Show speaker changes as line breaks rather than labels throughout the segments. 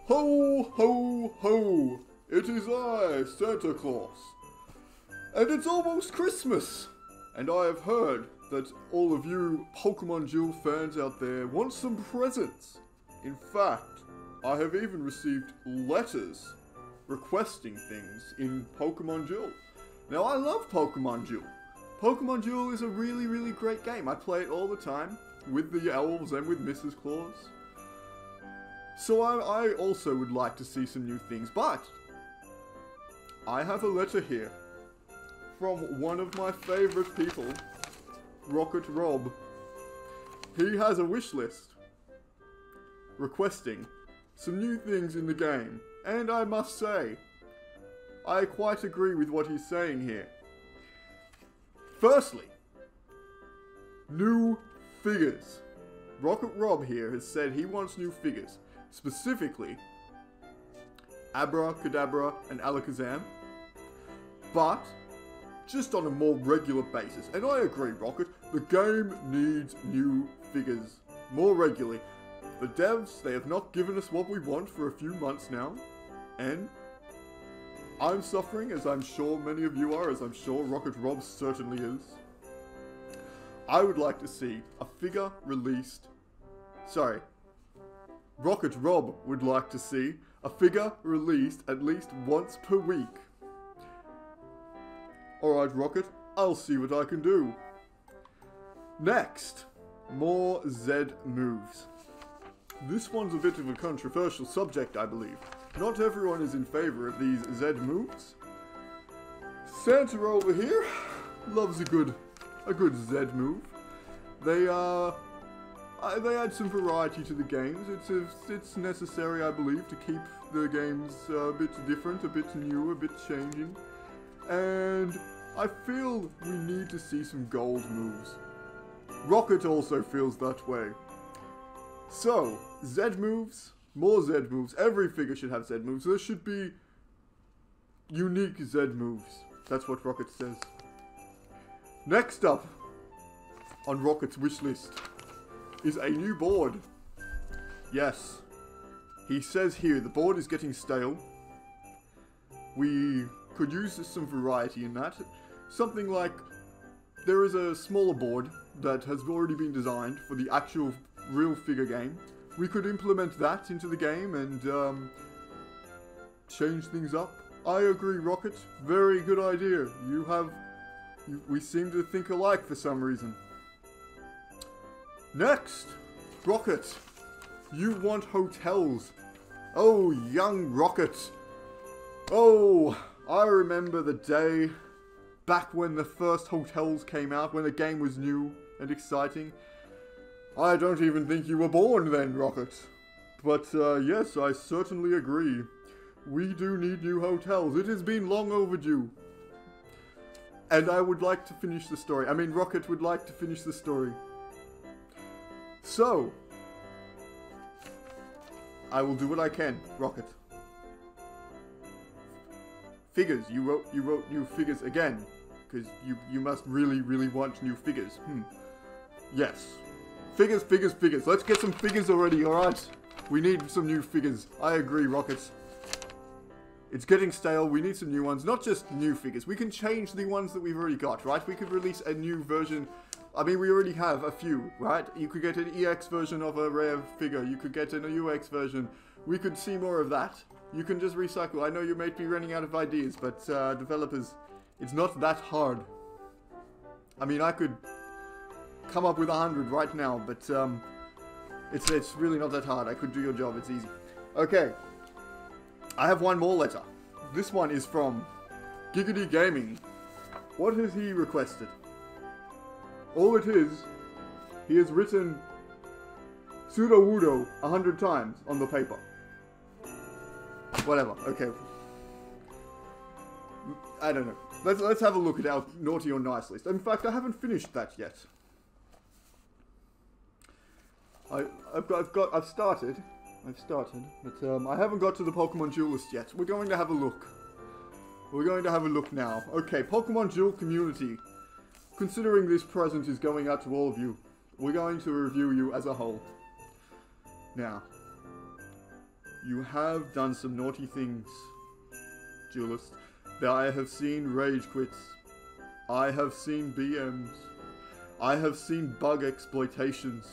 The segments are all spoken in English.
Ho, ho, ho! It is I, Santa Claus. And it's almost Christmas! And I have heard that all of you Pokemon Duel fans out there want some presents. In fact, I have even received letters requesting things in Pokemon Duel. Now, I love Pokemon Duel. Pokemon Duel is a really, really great game. I play it all the time with the elves and with Mrs. Claus. So I also would like to see some new things, but I have a letter here from one of my favorite people, Rocket Rob. He has a wish list requesting some new things in the game, and I must say, I quite agree with what he's saying here. Firstly, new figures. Rocket Rob here has said he wants new figures. Specifically, Abra, Kadabra, and Alakazam, but just on a more regular basis. And I agree, Rocket, the game needs new figures more regularly. The devs, they have not given us what we want for a few months now, and I'm suffering, as I'm sure many of you are, as I'm sure Rocket Rob certainly is. I would like to see a figure released. Sorry. Rocket Rob would like to see a figure released at least once per week. Alright, Rocket, I'll see what I can do. Next, more Z moves. This one's a bit of a controversial subject, I believe. Not everyone is in favor of these Z moves. Santa over here loves a good Z move. They add some variety to the games. It's necessary, I believe, to keep the games a bit different, a bit new, a bit changing. And I feel we need to see some gold moves. Rocket also feels that way. So, Z moves, more Z moves. Every figure should have Z moves. There should be unique Z moves. That's what Rocket says. Next up on Rocket's wish list is a new board. Yes. He says here the board is getting stale. We could use some variety in that. Something like there is a smaller board that has already been designed for the actual real figure game. We could implement that into the game and change things up. I agree, Rocket. Very good idea. We seem to think alike for some reason. Next, Rocket, you want hotels. Oh, young Rocket. Oh, I remember the day back when the first hotels came out, when the game was new and exciting. I don't even think you were born then, Rocket. But yes, I certainly agree. We do need new hotels. It has been long overdue. And I would like to finish the story. I mean, Rocket would like to finish the story. So, I will do what I can, Rocket. Figures, you wrote new figures again, because you must really, really want new figures. Yes. Figures, figures, figures. Let's get some figures already, alright? We need some new figures. I agree, Rocket. It's getting stale, we need some new ones. Not just new figures, we can change the ones that we've already got, right? We could release a new version. I mean, we already have a few, right? You could get an EX version of a rare figure. You could get an UX version. We could see more of that. You can just recycle. I know you might be running out of ideas, but developers, it's not that hard. I mean, I could come up with 100 right now, but it's really not that hard. I could do your job. It's easy. Okay. I have one more letter. This one is from Giggity Gaming. What has he requested? All it is, he has written Sudowoodo 100 times on the paper. Whatever, okay. I don't know. Let's have a look at our naughty or nice list. In fact, I haven't finished that yet. I've started, but I haven't got to the Pokemon Duel list yet. We're going to have a look. We're going to have a look now. Okay, Pokemon Duel community. Considering this present is going out to all of you, we're going to review you as a whole. Now, You have done some naughty things, Duelist. I have seen rage quits. I have seen BMs. I have seen bug exploitations.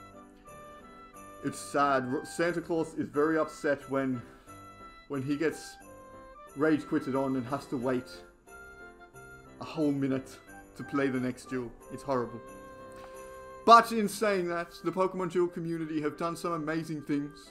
It's sad. Santa Claus is very upset when he gets rage quitted on and has to wait a whole minute to play the next duel. It's horrible. But in saying that, the Pokemon Duel community have done some amazing things.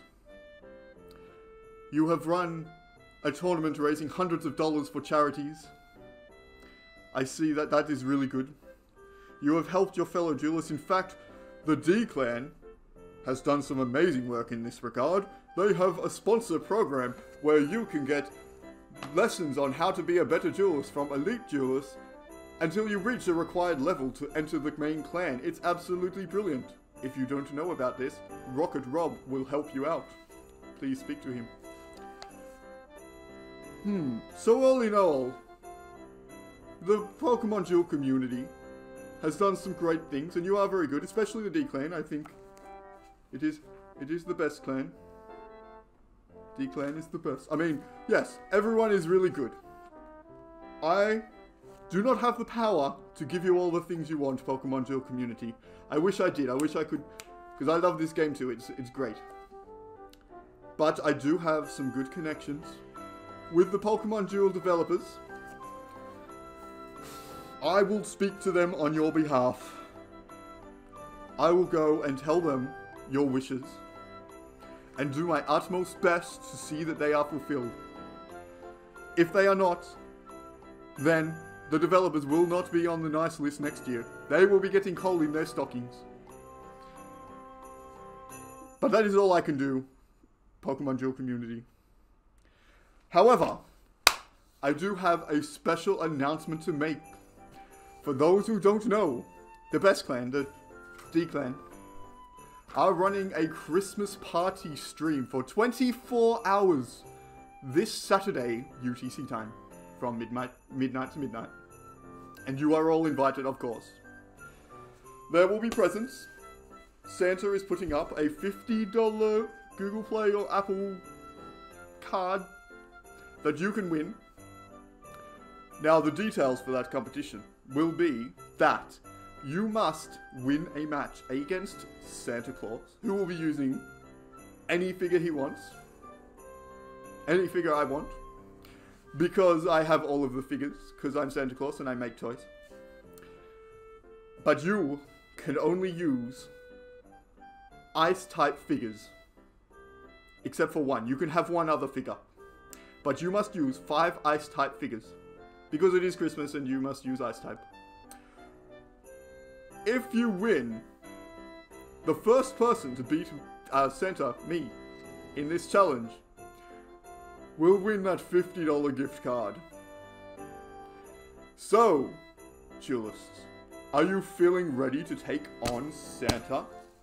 You have run a tournament raising hundreds of dollars for charities. I see that that is really good. You have helped your fellow duelists. In fact, the D-Clan has done some amazing work in this regard. They have a sponsor program where you can get lessons on how to be a better duelist from elite duelists until you reach the required level to enter the main clan. It's absolutely brilliant. If you don't know about this, Rocket Rob will help you out. Please speak to him. So all in all, the Pokemon Duel community has done some great things, and you are very good, especially the D-Clan. I think it is the best clan. D-Clan is the best. I mean, yes, everyone is really good. I do not have the power to give you all the things you want, Pokemon Duel community. I wish I did. I wish I could, because I love this game too. It's great. But I do have some good connections with the Pokemon Duel developers. I will speak to them on your behalf. I will go and tell them your wishes and do my utmost best to see that they are fulfilled. If they are not, then the developers will not be on the nice list next year. They will be getting coal in their stockings. But that is all I can do, Pokemon Duel community. However, I do have a special announcement to make. For those who don't know, the best clan, the D-Clan, are running a Christmas party stream for 24 hours this Saturday UTC time from midnight to midnight. And you are all invited, of course. There will be presents. Santa is putting up a $50 Google Play or Apple card that you can win. Now, the details for that competition will be that you must win a match against Santa Claus, who will be using any figure he wants. Any figure I want. Because I have all of the figures, because I'm Santa Claus and I make toys. But you can only use Ice-type figures. Except for one. You can have one other figure. But you must use 5 Ice-type figures. Because it is Christmas and you must use Ice-type. If you win, the first person to beat Santa, me, in this challenge, will win that $50 gift card. So, duelists, are you feeling ready to take on Santa?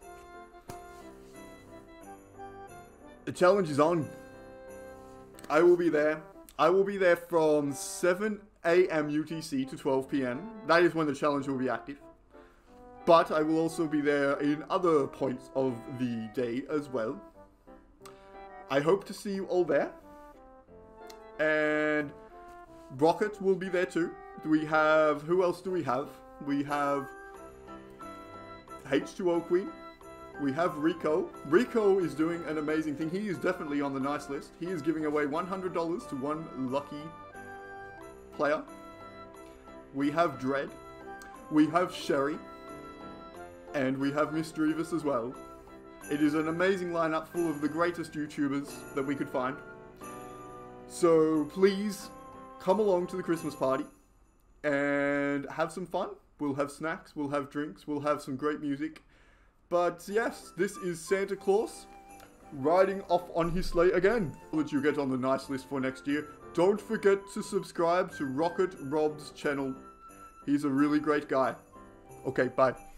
The challenge is on. I will be there. I will be there from 7 AM UTC to 12 PM. That is when the challenge will be active. But I will also be there in other points of the day as well. I hope to see you all there. And Rocket will be there too. We have, who else do we have? We have H2O Queen. We have Rico. Rico is doing an amazing thing. He is definitely on the nice list. He is giving away $100 to one lucky player. We have Dread. We have Sherry. And we have Miss Drevis as well. It is an amazing lineup full of the greatest YouTubers that we could find. So please come along to the Christmas party and have some fun. We'll have snacks, we'll have drinks, we'll have some great music. But yes, this is Santa Claus riding off on his sleigh again. That you get on the nice list for next year. Don't forget to subscribe to Rocket Rob's channel. He's a really great guy. Okay, bye.